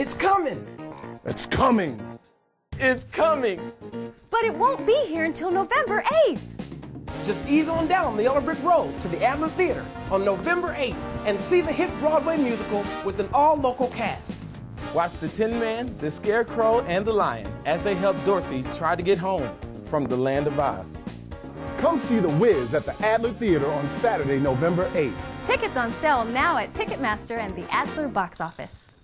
It's coming! It's coming! It's coming! But it won't be here until November 8th. Just ease on down the Yellow Brick Road to the Adler Theatre on November 8th and see the hit Broadway musical with an all-local cast. Watch the Tinman, the Scarecrow, and the Lion as they help Dorothy try to get home from the land of Oz. Come see The Wiz at the Adler Theatre on Saturday, November 8th. Tickets on sale now at Ticketmaster and the Adler Box Office.